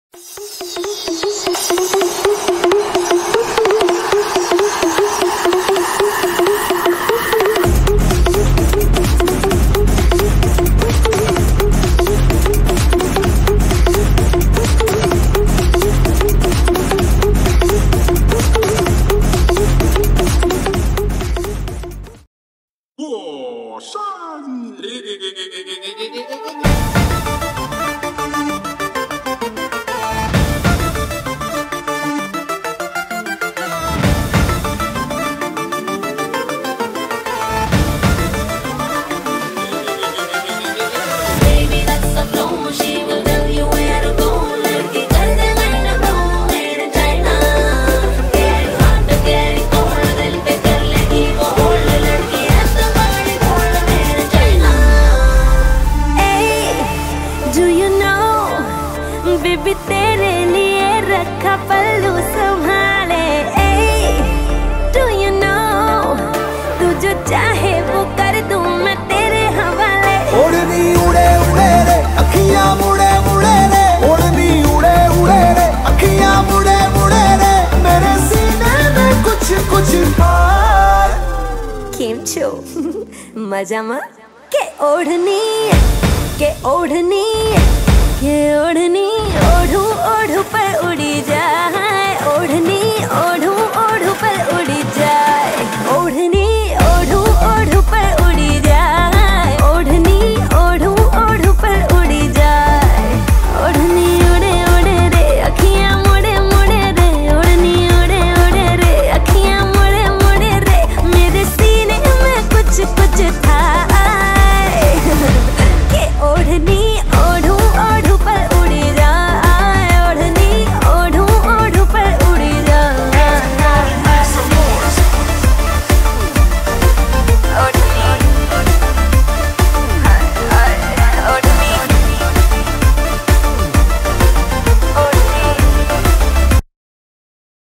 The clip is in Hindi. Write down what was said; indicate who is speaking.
Speaker 1: 火山
Speaker 2: बेबी तेरे लिए रखा पल्लू संभाले। Do you know तू जो चाहे वो कर दूं मैं तेरे हवाले।
Speaker 3: ओढ़नी उड़े उड़े रे अखियां मुड़े मुड़े रे, ओढ़नी उड़े उड़े रे अखियां मुड़े मुड़े रे, मेरे सीने में कुछ कुछ खार।
Speaker 2: केम छो मजा मा के ओढ़नी के ओढ़नी के ओढ़नी ओढ़ू ओढ़ू पर उड़